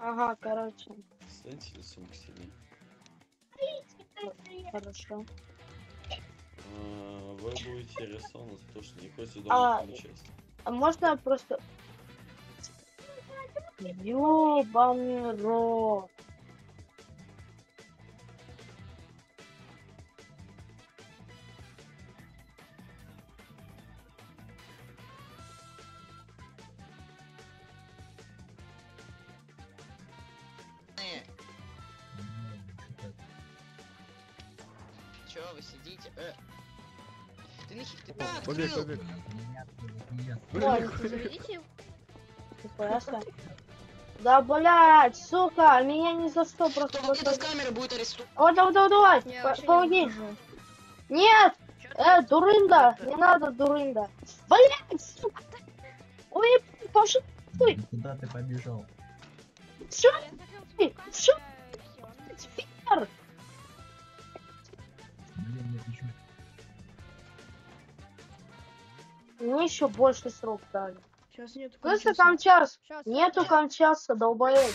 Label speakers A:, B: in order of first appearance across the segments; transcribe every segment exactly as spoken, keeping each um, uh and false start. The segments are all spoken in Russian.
A: Ага, короче.
B: Станьте лицом к стене.
A: Хорошо.
B: А, вы будете арестованы за то, что не ходите
A: А,
B: дома на часть.
A: а можно просто... Ёбаный рот.
C: Чё вы сидите? Э. Ты нахер ты
D: О, побег, побег.
A: Ой, Ясно. Да, блядь, сука, меня ни за что просто...
C: Кто выйдет с камеры, будет арестован.
A: Вот, давай, давай, давай, по- помоги. Нет! Э, дурында, не надо, дурында. Блядь, сука! Ой, пошел ты!
E: Куда ты побежал?
A: Всё, ты, всё, фигер!
E: Блин, нет ничего.
A: Мне еще больше срок дали.
F: Сейчас нету.
A: Слышишь, Камчас?
F: Сейчас.
A: Нету Камчаса, долбоёб.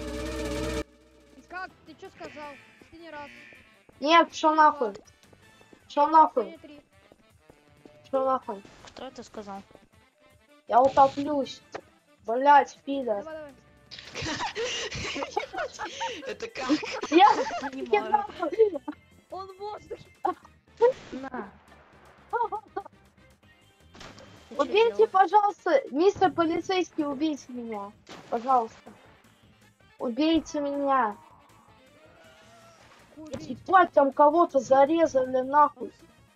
F: Как? Ты что сказал? Ты не раз.
A: Нет, шо нахуй. Шо нахуй.
F: Три.
A: Шо нахуй.
G: Кто это сказал?
A: Я утоплюсь. Блять, пидор.
F: Давай, давай.
C: Это как?
A: Я...
G: Понимаю.
F: Он в воздухе.
G: На.
A: Убейте, пожалуйста, мистер полицейский, убейте меня. Пожалуйста. Убейте меня. Ебать, там кого-то зарезали нахуй.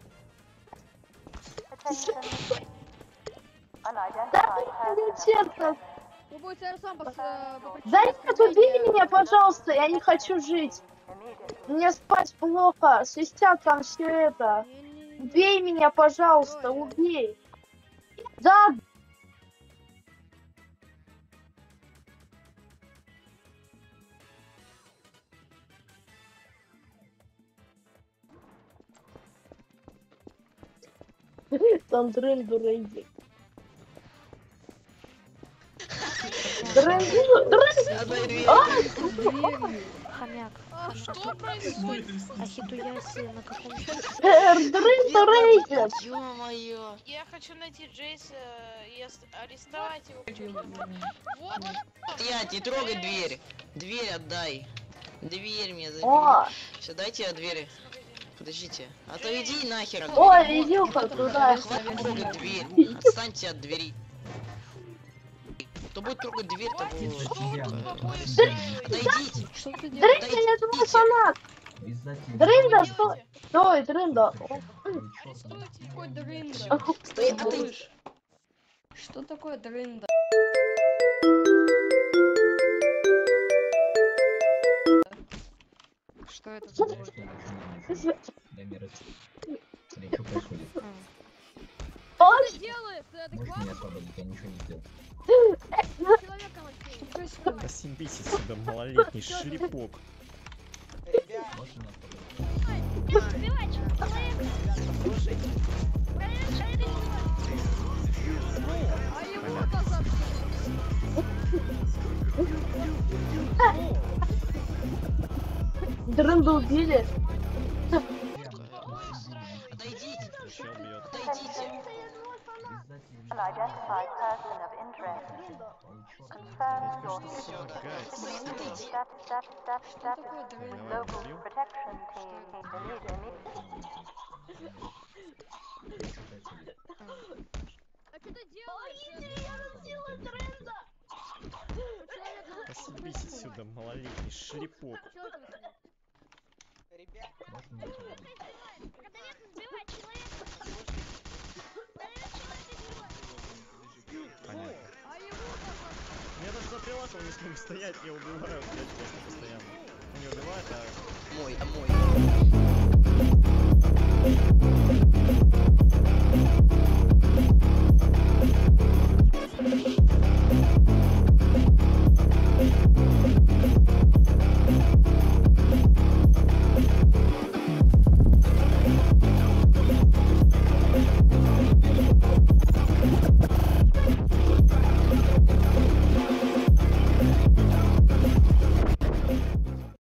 A: Да, честно.
F: Вы будете сам пос... э, попросить
A: Да нет,
F: оскорбление.
A: убей меня, пожалуйста, я не хочу жить. Мне спать плохо, свистят там все это.
F: Не-не-не.
A: Убей меня, пожалуйста, убей. Да. Там дрынду рейди. Дрынду, дрынду.
C: Одной дверью.
F: Дверью.
G: Хомяк.
F: А,
G: Хомяк.
F: что происходит?
G: Ахитуяси на каком
A: Дрынду рейди.
C: Ё-моё.
H: Я хочу найти Джейса и ас- арестовать его. Вот.
C: Я, не трогай дверь. Дверь отдай. Дверь мне забери.
A: О,
C: Все, дайте я дверь. Подождите. А то иди нахер.
A: ой, идёт туда.
C: Хватит трогать дверь. Отстаньте от двери. Кто будет трогать дверь, того... Отойдите.
F: Что ты делаешь?
A: Дрында, я твой фанат.
E: Издатель.
A: Дрында, стой. Стой, Дрында.
F: Что такое дрында?
C: Стой, отойди.
F: Что такое дрында? Что это такое?
E: Дай мне раз. Смотри, что происходит.
A: Ой,
F: Что делает? Ты
E: Можешь
F: адекватно?
E: меня освободить? Я ничего не сделал.
F: Человека вообще. Что происходит?
D: Посибись отсюда, малолетний шлепок.
E: Можешь меня освободить?
F: А его казаться.
A: Дрынду убили.
C: Отойдите.
D: Еще бьет.
C: Отойдите.
E: Издатель.
F: Что такое дрында? А что ты делаешь?
D: Посибись отсюда, малолетний шлепок.
E: Можешь меня освободить?
D: Понятно.
F: А его казаться.
D: Я даже за прилавком не смогу стоять, я убиваю, блядь, просто постоянно. Не убивает, а...
C: Мой, а мой.